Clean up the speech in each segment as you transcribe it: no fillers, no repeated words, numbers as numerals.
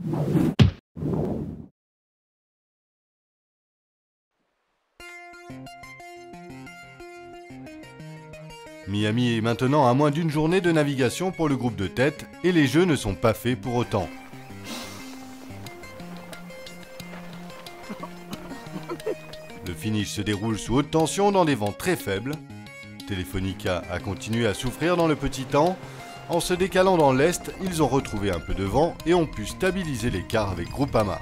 Miami est maintenant à moins d'une journée de navigation pour le groupe de tête et les jeux ne sont pas faits pour autant. Le finish se déroule sous haute tension dans des vents très faibles. Telefonica a continué à souffrir dans le petit temps. En se décalant dans l'est, ils ont retrouvé un peu de vent et ont pu stabiliser l'écart avec Groupama.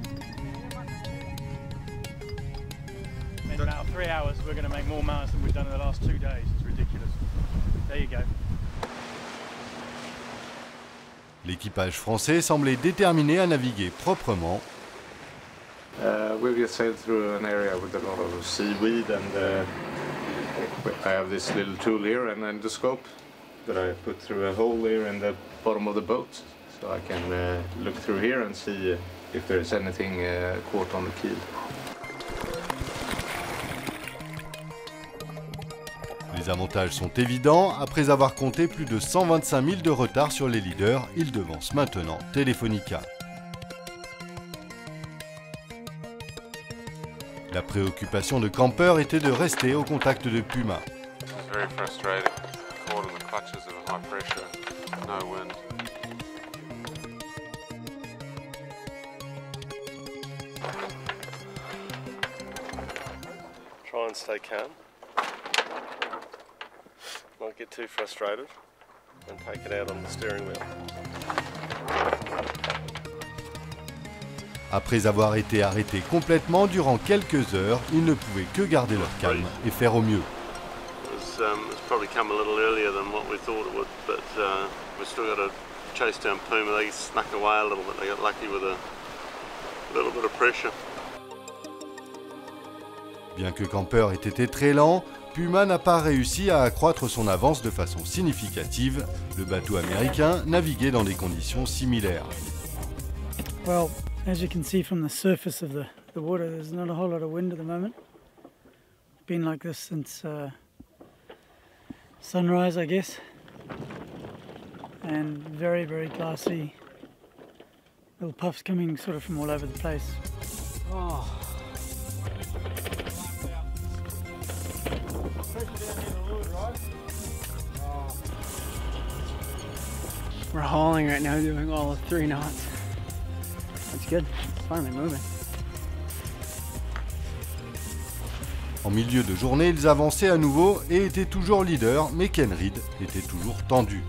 L'équipage français semblait déterminé à naviguer proprement. We've just sailed through an area with a lot of seaweed, and I have this little tool here, an endoscope, that I put through a hole here in the bottom of the boat, so I can look through here and see if there is anything caught on the keel. Les avantages sont évidents. Après avoir compté plus de 125 000 de retard sur les leaders, ils devancent maintenant Telefonica. La préoccupation de Camper était de rester au contact de Puma. Try and stay calm. Not get too frustrated and take it out on the steering wheel. Après avoir été arrêtés complètement durant quelques heures, ils ne pouvaient que garder leur calme et faire au mieux. It's probably come a little earlier than what we thought it would, but we still got to chase down Puma. They snuck away a little bit. They got lucky with a little bit of pressure. Bien que Camper ait été très lent, Puma n'a pas réussi à accroître son avance de façon significative. Le bateau américain naviguait dans des conditions similaires. Well, as you can see from the surface of the water, there's not a whole lot of wind at the moment. It's been like this since sunrise, I guess. And very, very glassy. Little puffs coming sort of from all over the place. Oh. We're hauling right now, doing all of 3 knots. That's good. It's finally moving. En milieu de journée, ils avançaient à nouveau et étaient toujours leaders, mais Ken Reed était toujours tendu.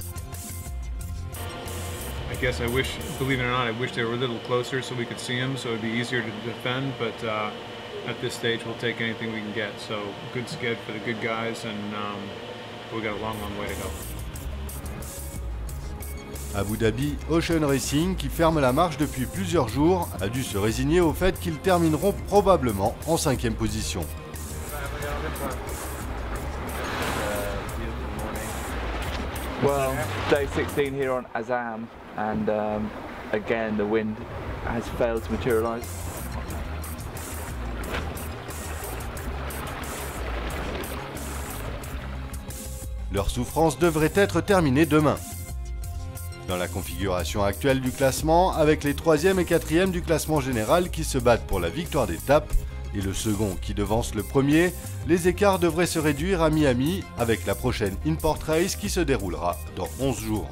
I guess I wish, believe it or not, I wish they were a little closer so we could see them, so it'd be easier to defend, but at this stage we'll take anything we can get. So good skid for the good guys, and we got a long, long way to go. Abu Dhabi Ocean Racing, qui ferme la marche depuis plusieurs jours, a dû se résigner au fait qu'ils termineront probablement en 5e position. Well, day 16 here on Azam, and again the wind has failed to materialise. Leur souffrance devrait être terminée demain. Dans la configuration actuelle du classement, avec les 3e et 4e du classement général qui se battent pour la victoire d'étape, et le second qui devance le premier, les écarts devraient se réduire à Miami avec la prochaine Import Race qui se déroulera dans 11 jours.